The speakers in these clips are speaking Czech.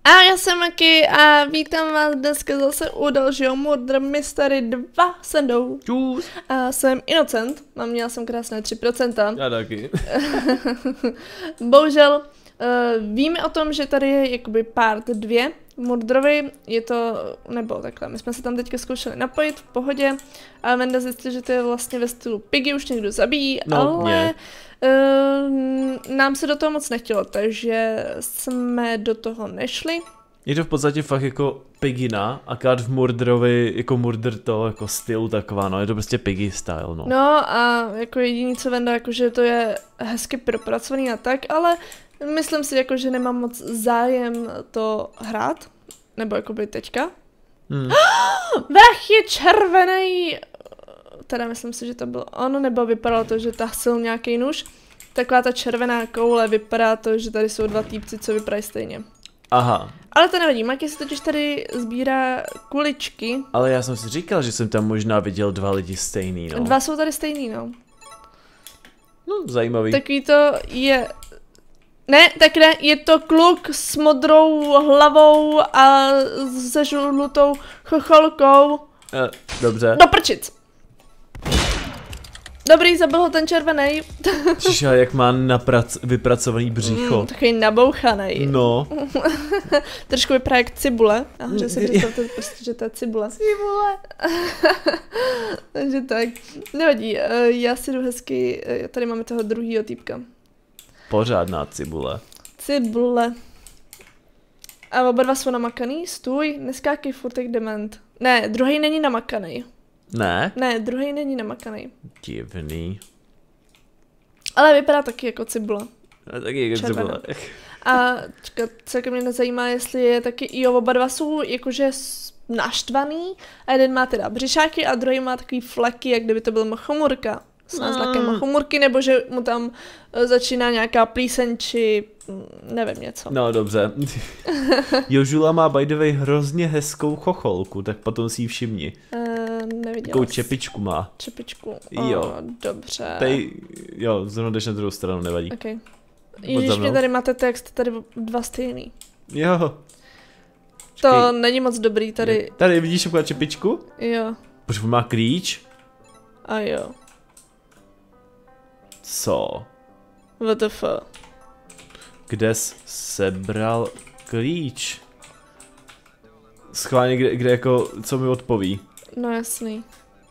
A já jsem Maki a vítám vás dneska zase u dalšího Murder Mystery 2 s Endou. Čus. A jsem Innocent, měla jsem krásné 3%. Já taky. Bohužel víme o tom, že tady je jakoby part 2 Murderovi, je to, nebo takhle, my jsme se tam teďka zkoušeli napojit v pohodě a Venda zjistil, že to je vlastně ve stylu Piggy, už někdo zabíjí, no, ale nám se do toho moc nechtělo, takže jsme do toho nešli. Je to v podstatě fakt jako Piggina, akorát v Murderovi, jako Murder to jako styl taková, no, je to prostě Piggy style, no. No a jako jediný co Venda, jakože to je hezky propracovaný a tak, ale myslím si jako, že nemám moc zájem to hrát, nebo jakoby teďka. Vrah je červený! Teda myslím si, že to byl on, nebo vypadalo to, že tasil nějaký nůž. Taková ta červená koule, vypadá to, že tady jsou dva týpci, co vypadají stejně. Aha. Ale to nevadí, Maki se totiž tady sbírá kuličky. Ale já jsem si říkal, že jsem tam možná viděl dva lidi stejný, no. Dva jsou tady stejný, no. No, zajímavý. Takový to je... Ne, tak ne, je to kluk s modrou hlavou a se žlutou chocholkou. Dobře. Do prčic! Dobrý, zabil ho ten červený. Čiže jak má vypracovaný břicho. Takový nabouchanej. No. Trošku vypadá jak cibule. A že si představte prostě, že to je cibule. Cibule. Takže tak. Nevadí, já si jdu hezky, tady máme toho druhýho týpka. Pořádná cibule. Cibule. A oba dva jsou namakaný, stůj, neskákej furt jak dement. Ne, druhý není namakaný. Ne? Ne, druhý není namakaný. Divný. Ale vypadá taky jako cibule. Taky jako cibule. A celkem mě nezajímá, jestli je taky, jo, oba dva jsou jakože naštvaný a jeden má teda břišáky a druhý má takový fleky, jak kdyby to byl mochomurka. S náznakem mochomurky, nebo že mu tam začíná nějaká plíseň, či nevím něco. No dobře. Jožula má by the way hrozně hezkou chocholku, tak potom si ji všimni. Neviděla. Takovou čepičku má. Čepičku. Jo. Dobře. Jo, zrovna jdeš na druhou stranu, nevadí. Okay. Ježíš, mě tady máte text, tady dva stejný. Jo. To není moc dobrý tady. Tady vidíš takovou čepičku? Jo. Protože má klíč? A jo. Co? WTF. Kde jsi sebral klíč? Schválně, kde jako, co mi odpoví? No jasný.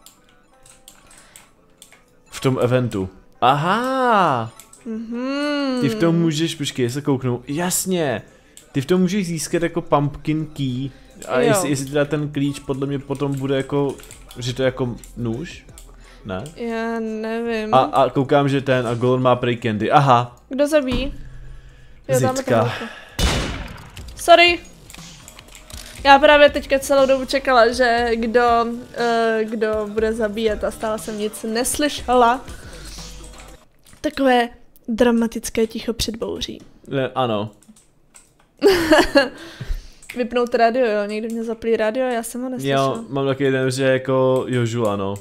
V tom eventu. Aha! Ty v tom můžeš, počkej, já se kouknu, jasně! Ty v tom můžeš získat jako pumpkin key. A jestli teda ten klíč podle mě potom bude jako, že to je jako nůž? Ne? Já nevím. A koukám, že ten a Golden má prej candy. Aha. Kdo zabíjí? Zitka. Sorry. Já právě teďka celou dobu čekala, že kdo bude zabíjet a stále jsem nic neslyšela. Takové dramatické ticho před bouří. Ano. Vypnout rádio, jo? Někdo mě zaplí rádio, já jsem ho neslyšela. Jo, mám taky jeden, že jako Jožula, no.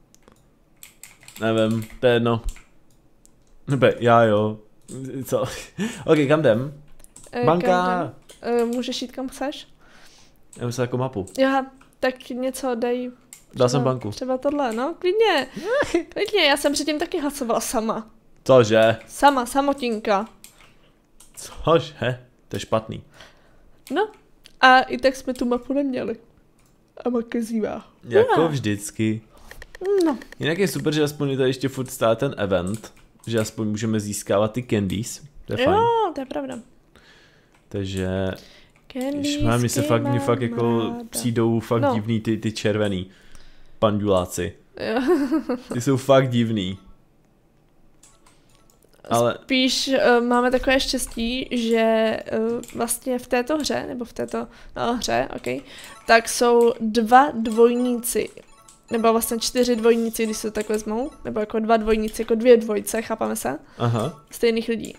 Nevím, to je jedno. Nebe, já jo. Co? Ok, kam jdem? Banka! Můžeš jít kam chceš? Já myslím jako mapu. Jo, tak něco dej. Dal jsem banku. Třeba tohle, no, klidně. Klidně, já jsem předtím taky hlasovala sama. Cože? Sama, samotinka. Cože? To je špatný. No, a i tak jsme tu mapu neměli. A Maki zývá. Jako vždycky. No. Jinak je super, že aspoň je tady ještě furt stále ten event. Že aspoň můžeme získávat ty candies. To je fajn. Jo, to je pravda. Takže... Candies, Mně fakt jako přijdou fakt divný ty červený panduláci. Jo. Ty jsou fakt divný. Ale... Spíš máme takové štěstí, že vlastně v této hře, nebo v této hře, ok, tak jsou dva dvojníci. Nebo vlastně 4 dvojníci, když se to tak vezmou. Nebo jako 2 dvojníci, jako 2 dvojce, chápeme se? Aha. Stejných lidí.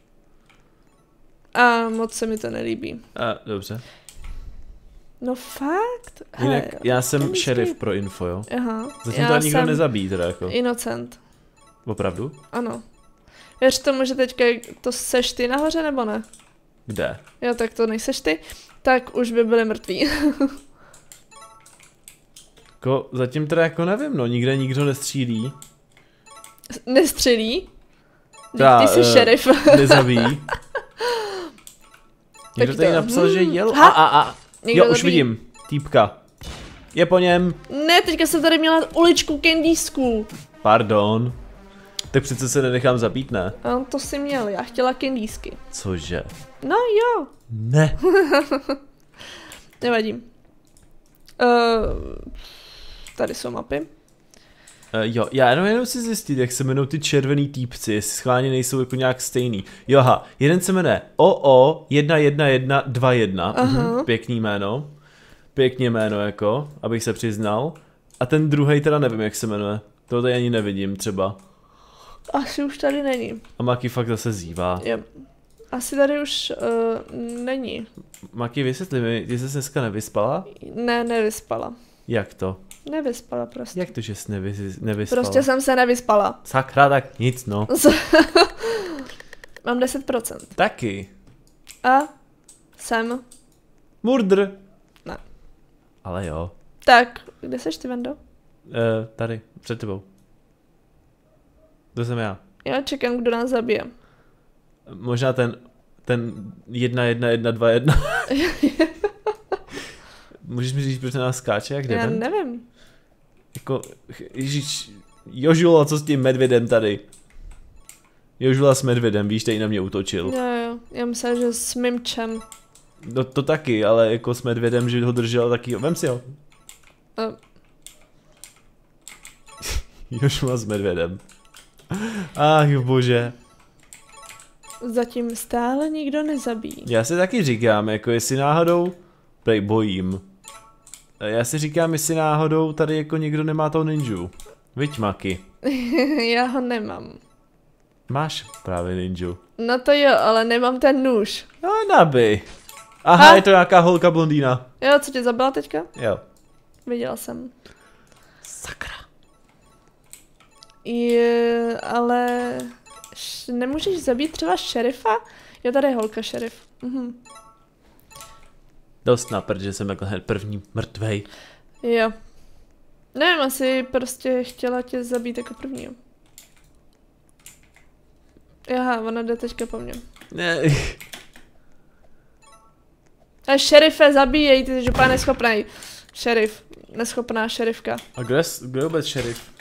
A moc se mi to nelíbí. Dobře. No fakt? Jinak já jsem šerif pro info, jo? Aha. Zatím to nikdo nezabíjí teda jako. Innocent. Opravdu? Ano. Věř tomu, že teďka to seš ty nahoře, nebo ne? Kde? Jo, tak to nejseš ty. Tak už by byli mrtví. Jako, zatím teda jako nevím, no, nikde nikdo nestřílí. Nestřelí? Ty jsi šerif. Nezabíjí. Někdo tady napsal, že jel. Jo, už vidím. Týpka. Je po něm. Ne, teďka jsem tady měla uličku Candiesku. Pardon. Tak přece se nenechám zabít, ne? No, to jsi měl, já chtěla Candiesky. Cože? No jo. Ne. Nevadí. Tady jsou mapy. Jo, já jenom si zjistit, jak se jmenují ty červený týpci, jestli schválně nejsou jako nějak stejný. Joha, jeden se jmenuje OO11121, pěkný jméno. Pěkně jméno jako, abych se přiznal. A ten druhý teda nevím, jak se jmenuje. To tady ani nevidím třeba. Asi už tady není. A Maki fakt zase zívá. Jo. Asi tady už není. Maki, vysvětli mi, ty jsi dneska nevyspala? Ne, nevyspala. Jak to? Nevyspala prostě. Jak to, že jsi nevyspala? Prostě jsem se nevyspala. Sakra, tak nic no. Mám 10%. Taky. A jsem. Murdr. Ne. Ale jo. Tak, kde seš ty, Vendo? Tady, před tebou. To jsem já. Já čekám, kdo nás zabije. Možná ten 11121. Můžeš mi říct, proč nás skáče, jak Já nevím. Jako, ježiš, Jožula, co s tím medvědem tady? Jožula s medvědem, víš, tady na mě útočil. Jo, já myslím, že s mým čem. No to taky, ale jako s medvědem, že ho držel taky, vem si ho. Jožula s medvědem. Ach bože. Zatím stále nikdo nezabíjí. Já si taky říkám, jako jestli náhodou, prej bojím. Já si říkám, jestli náhodou tady jako někdo nemá toho ninju. Viď, Maki? Já ho nemám. Máš právě ninju. No to jo, ale nemám ten nůž. No nabi. Aha, je to nějaká holka blondýna. Jo, co tě zabila teďka? Jo. Viděl jsem. Sakra. Ale nemůžeš zabít třeba šerifa? Jo, tady je holka šerif. Dost na prd, že jsem jako hned první mrtvej. Jo. Nevím, asi prostě chtěla tě zabít jako první. Aha, ona jde teďka po mně. Ne. A šerife, zabíjej, ty jsi úplně neschopnej. Šerif, neschopná šerifka. A kdo je vůbec šerif?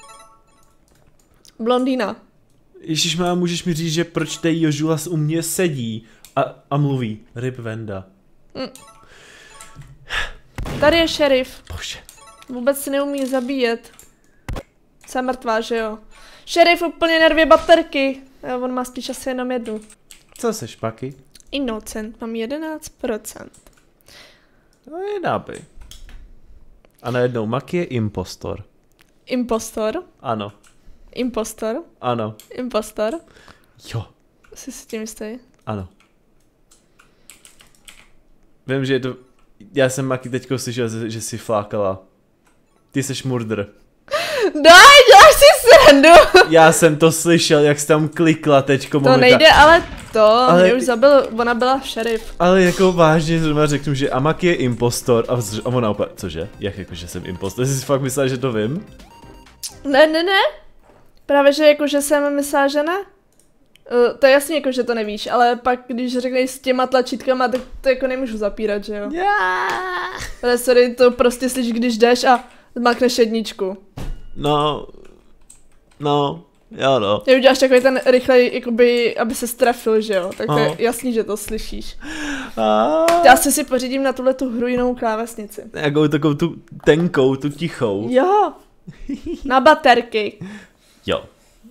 Blondýna. Ježišmá, můžeš mi říct, že proč tej Jožula u mě sedí a mluví. Rip Venda. Tady je šerif. Bože. Vůbec si neumí zabíjet. Jsem mrtvá, že jo? Šerif úplně na 2 baterky. Jo, on má spíš asi jenom jednu. Co seš, Maki? Innocent, mám 11%. No je náby. A najednou Maki je impostor. Impostor? Ano. Impostor? Ano. Impostor? Jo. Jsi si tím jistý? Ano. Vím, že je to... Já jsem Maki teďko slyšel, že jsi flákala. Ty jsi murdr. Daj, děláš si srandu! Já jsem to slyšel, jak jsi tam klikla teďko. To nejde, ale mě už zabil, ona byla šerif. Ale jako vážně zrovna řeknu, že Amaki je impostor a ona opět, cože? Jak jako, že jsem impostor? Jsi si fakt myslela, že to vím? Ne. Právě, že jako, že jsem myslela, že ne. To je jasně jako, že to nevíš, ale pak, když řekneš s těma tlačítkama, tak to jako nemůžu zapírat, že jo? Ale sorry, to prostě slyš, když jdeš a zmakneš jedničku. No, jo no. Ty uděláš takový ten rychlej, jakoby, aby se strefil, že jo? Tak to je jasný, že to slyšíš. Já si pořídím na tuhle tu hru jinou klávesnici. Jakou takovou tu tenkou, tu tichou. Jo. Na baterky. Jo.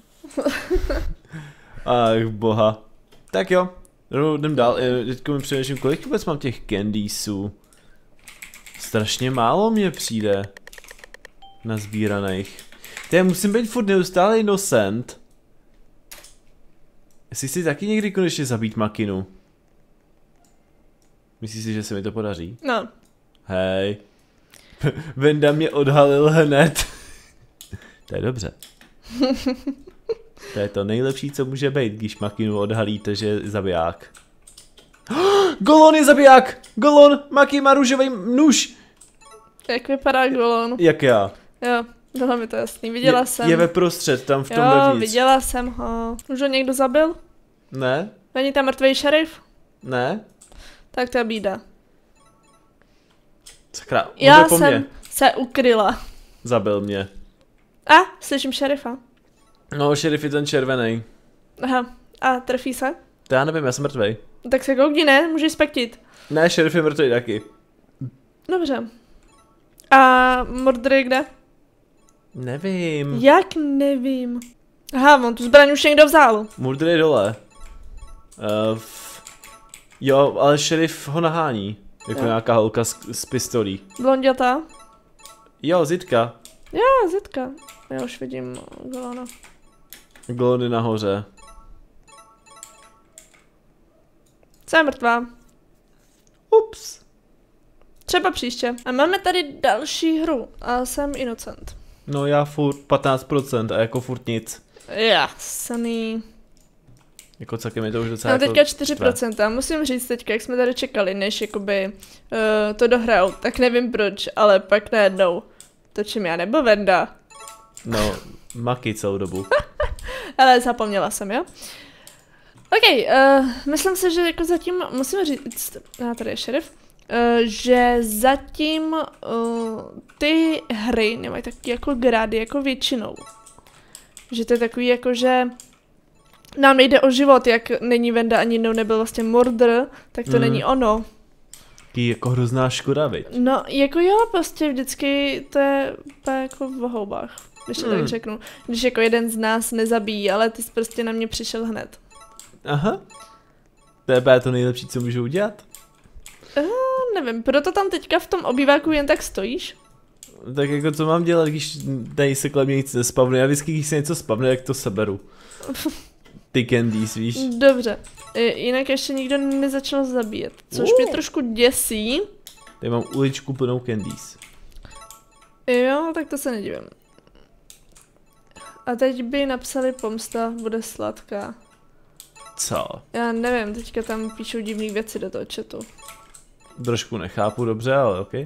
Ach boha. Tak jo, jdem dál. Teďko mi přemýšlím, kolik vůbec mám těch candiesů. Strašně málo mě přijde nazbíraných. Já musím být furt neustále innocent. Jestli chci taky někdy konečně zabít Makinu. Myslíš si, že se mi to podaří? No. Hej. Venda mě odhalil hned. To je dobře. To je to nejlepší, co může být, když Makinu odhalíte, že je zabiják. Golon je zabiják! Golon! Maki má růžový nůž! Jak vypadá Golon? Jak já? Jo, bylo mi to jasný, viděla jsem. Je ve prostřed, tam v tom jo, vevnitř. viděla jsem ho. Už ho někdo zabil? Ne? Není tam mrtvý šerif? Ne? Tak to je bída. Sakra, on Já jde po jsem mně. se ukryla. Zabil mě. A, slyším šerifa. No, šerif je ten červený. Aha, a trefí se? To já nevím, já jsem mrtvej. Tak se koukni, ne? Můžeš spektit. Ne, šerif je mrtvej taky. Dobře. A Mordr je kde? Nevím. Jak nevím. Aha, on tu zbraň už někdo vzal. Murdr je dole. Jo, ale šerif ho nahání. Jako nějaká holka s pistolí. Blonděta? Jo, Zitka. Jo, Zitka. Já už vidím Golona. Golon je nahoře. Co je mrtvá? Ups. Třeba příště. A máme tady další hru. A jsem Innocent. No já furt 15% a jako furt nic. Jasný. Jako celkem je to už docela Mám jako teďka 4%. Musím říct teďka, jak jsme tady čekali, než jakoby to dohrajou, tak nevím proč, ale pak najednou točím já nebo Venda. No, Maki celou dobu. Ale zapomněla jsem, jo? OK, myslím si, že jako zatím musím říct, tady je šerif, že zatím ty hry nemají taky jako grády jako většinou. Že to je takový jako, že nám nejde o život, jak není Venda ani jednou nebyl vlastně Mordr, tak to není ono. Taký jako hrozná škoda, viď? No, jako jo, prostě vždycky to je jako v houbách, když to tak řeknu. Když jako jeden z nás nezabíjí, ale ty jsi prostě na mě přišel hned. Aha. To je to nejlepší, co můžu udělat? Nevím, proto tam teďka v tom obýváku jen tak stojíš? Tak jako co mám dělat, když tady se kolem mě nic nespavne? Já vždycky, když se něco spavne, tak to seberu. Ty candies, víš? Dobře. Jinak ještě nikdo nezačal zabíjet, což mě trošku děsí. Tady mám uličku plnou candies. Jo, tak to se nedivím. A teď by napsali pomsta bude sladká. Co? Já nevím, teďka tam píšou divné věci do toho chatu. Trošku nechápu dobře, ale ok.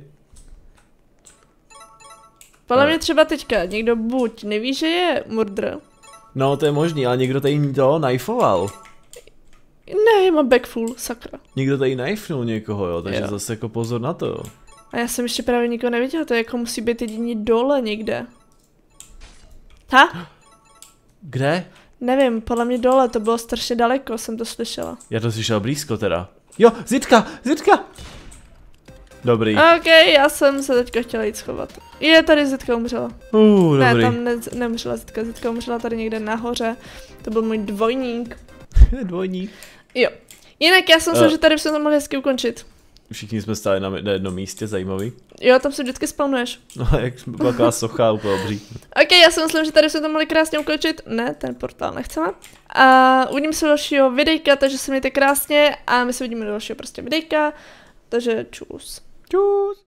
Podle mě třeba teďka někdo buď neví, že je Mordr. No to je možný, ale někdo tady to knifeoval. Ne, mám backfull, sakra. Někdo tady knifnul někoho, jo, takže zase jako pozor na to, jo. A já jsem ještě právě nikoho neviděla, to jako musí být jedině dole někde. Ha? Kde? Nevím, podle mě dole, to bylo strašně daleko, jsem to slyšela. Já to slyšel blízko teda. Jo, Zitka, Zitka! Dobrý. OK, já jsem se teďka chtěla jít schovat. Je, tady Zitka umřela. Dobrý. Ne, tam neumřela Zitka, Zitka umřela tady někde nahoře. To byl můj dvojník. Dvojník. Jo. Jinak já jsem myslím, že tady jsme to mohli hezky ukončit. Všichni jsme stáli na jednom místě, zajímavý. Jo, tam se vždycky spawnuješ. No jak byla taková socha, úplně obří. OK, já si myslím, že tady jsme to mohli krásně ukončit. Ne, ten portál nechceme. A uvidíme se do dalšího videjka, takže se mějte krásně a my se vidíme do dalšího prostě videjka. Takže čus. Čus.